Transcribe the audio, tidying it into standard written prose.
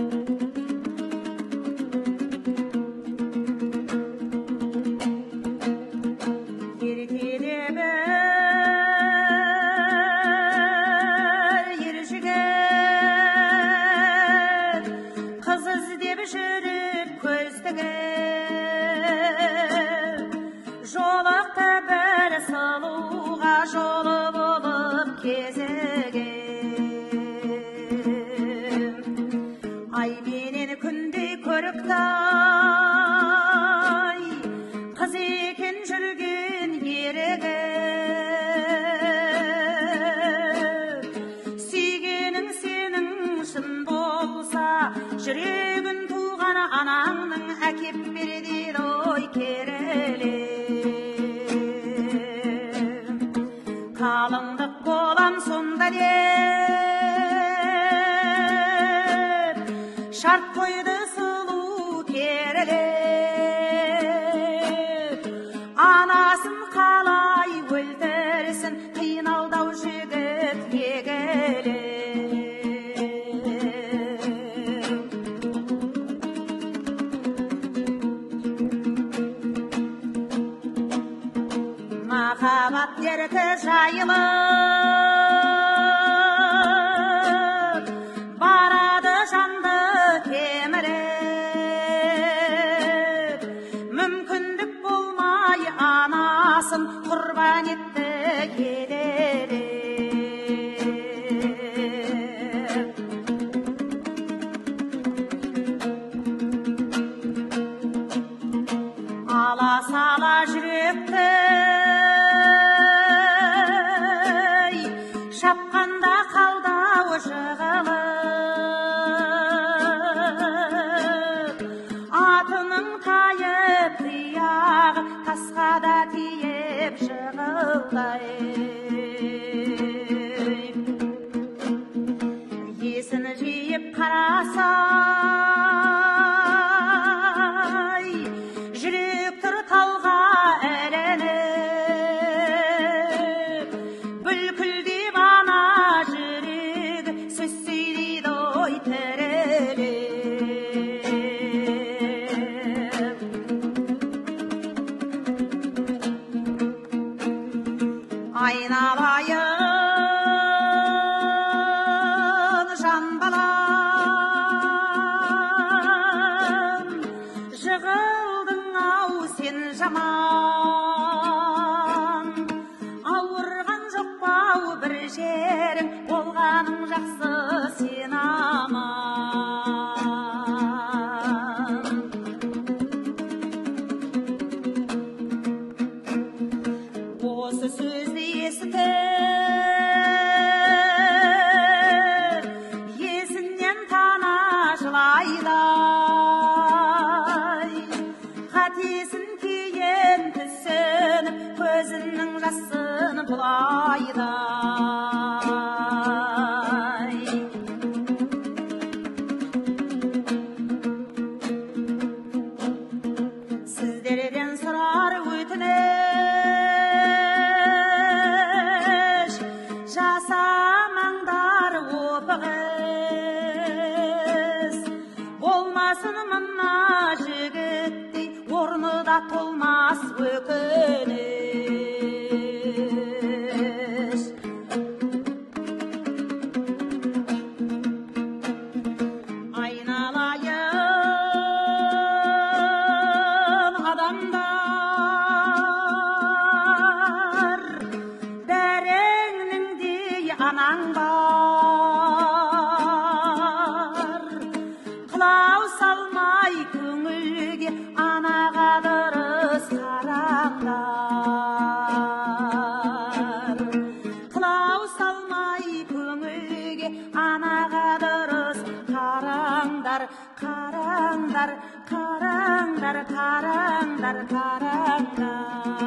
Kız eken жүрген ерігі сүйгенің сенің шын болса жүрегін туған анаңның әкеп береді ой кереле қалыңдық болам сонда деп шарт қойды сұлу кереле анасын қалай өлтірсін қиналдау жігіт егіле махаббат дерті жайылып барады жанды кеміріп мүмкіндік болмай анасын құрбан етті келелі ала сала жүректі шапқанда қалдау жығылып атының тайып тұяғы тасқа да тиіп жығылдай есін жиып қарасай жүрек тұр талға ілініп бүлкілдеп ана жүрегі сөз сөйлейді ой тіреліп айналайын жан балам жығылдың ау сен жаман ауырған жоқ па ау бір жерің болғаның жақсы сен аман осы сөзді есітіп есінен тана жылайды қатесін кейін түсініп көзінің жасын бұлайды сіздерден сұрар өтініш жасамаңдар опық іс болмасын мына жігіттей орны да толмас өкініш айналайын адамдар бәріңніңдей анаң бар қылау салмай көңілге анаға дұрыс қараңдар қылау салмай көңілге анаға дұрыс қараңдар қараңдар қараңдар қараңдар қараңдар